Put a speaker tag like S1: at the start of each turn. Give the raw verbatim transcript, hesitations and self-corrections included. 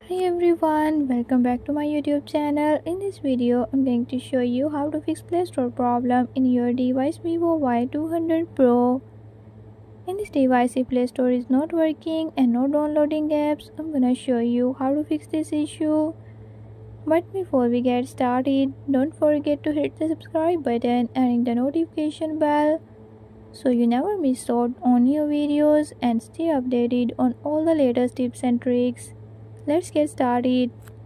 S1: Hey everyone, welcome back to my YouTube channel. In this video, I'm going to show you how to fix Play Store problem in your device Vivo Y two hundred Pro. In this device, if Play Store is not working and not downloading apps, I'm gonna show you how to fix this issue. But before we get started, don't forget to hit the subscribe button and ring the notification bell so you never miss out on new videos and stay updated on all the latest tips and tricks. Let's get started.